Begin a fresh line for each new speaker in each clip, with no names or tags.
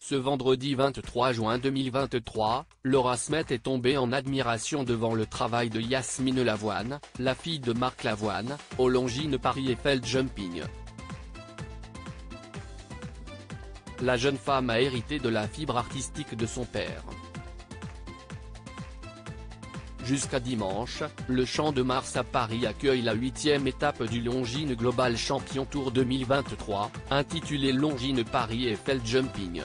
Ce vendredi 23 juin 2023, Laura Smet est tombée en admiration devant le travail de Yasmine Lavoine, la fille de Marc Lavoine, au Longines Paris Eiffel Jumping. La jeune femme a hérité de la fibre artistique de son père. Jusqu'à dimanche, le Champ de Mars à Paris accueille la 8e étape du Longines Global Champion Tour 2023, intitulée Longines Paris Eiffel Jumping.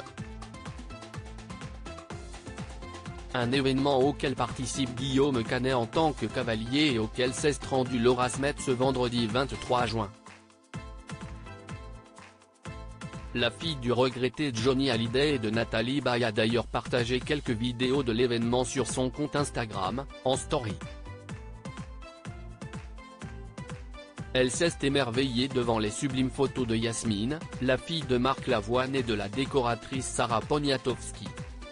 Un événement auquel participe Guillaume Canet en tant que cavalier et auquel s'est rendue Laura Smet ce vendredi 23 juin. La fille du regretté Johnny Hallyday et de Nathalie Baye a d'ailleurs partagé quelques vidéos de l'événement sur son compte Instagram, en story. Elle s'est émerveillée devant les sublimes photos de Yasmine, la fille de Marc Lavoine et de la décoratrice Sarah Poniatowski.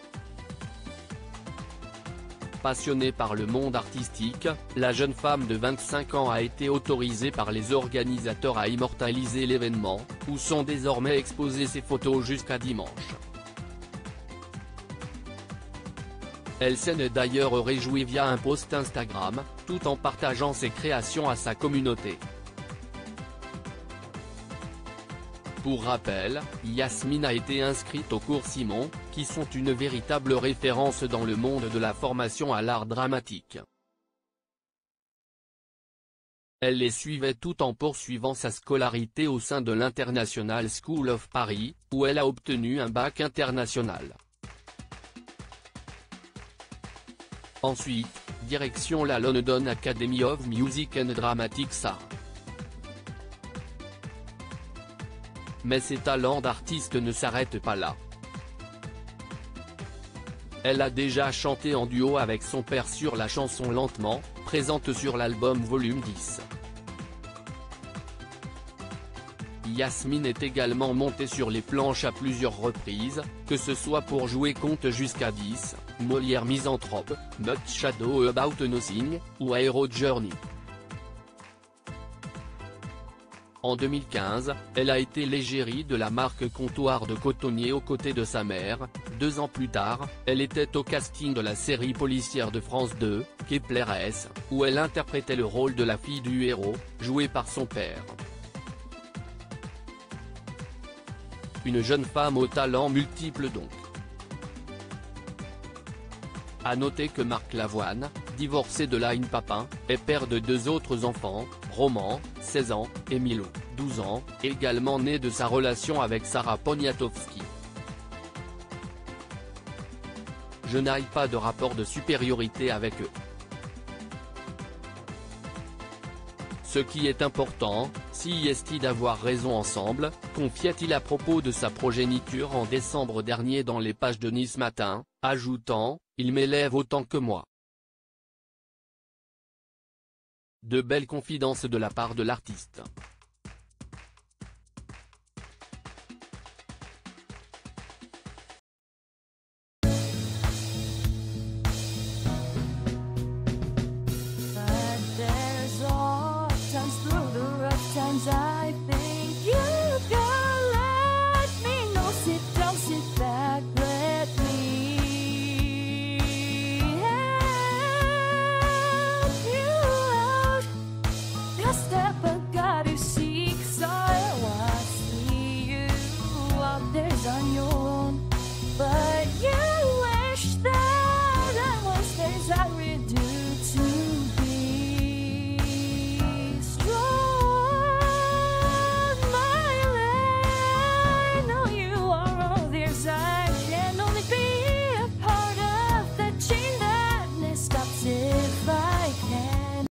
Passionnée par le monde artistique, la jeune femme de 25 ans a été autorisée par les organisateurs à immortaliser l'événement, où sont désormais exposées ses photos jusqu'à dimanche. Elle s'en est d'ailleurs réjouie via un post Instagram, tout en partageant ses créations à sa communauté. Pour rappel, Yasmine a été inscrite aux cours Simon, qui sont une véritable référence dans le monde de la formation à l'art dramatique. Elle les suivait tout en poursuivant sa scolarité au sein de l'International School of Paris, où elle a obtenu un bac international. Ensuite, direction la London Academy of Music and Dramatics Arts. Mais ses talents d'artiste ne s'arrêtent pas là. Elle a déjà chanté en duo avec son père sur la chanson Lentement, présente sur l'album Volume 10. Yasmine est également montée sur les planches à plusieurs reprises, que ce soit pour jouer Compte jusqu'à 10, Molière Misanthrope, Much Shadow About Nothing, ou Aero Journey. En 2015, elle a été l'égérie de la marque Comptoir de Cotonnier aux côtés de sa mère. 2 ans plus tard, elle était au casting de la série policière de France 2, Kepler S, où elle interprétait le rôle de la fille du héros, jouée par son père. Une jeune femme aux talents multiples donc. À noter que Marc Lavoine, divorcé de Line Papin, est père de 2 autres enfants, Roman, 16 ans, et Milo, 12 ans, également né de sa relation avec Sarah Poniatowski. Je n'ai pas de rapport de supériorité avec eux. Ce qui est important, si est d'avoir raison ensemble, confiait-il à propos de sa progéniture en décembre dernier dans les pages de Nice Matin, ajoutant « Il m'élève autant que moi ». De belles confidences de la part de l'artiste.
I think you can let me know. Sit down, sit back, let me help you out. The step I gotta seek, so I see you out there's on your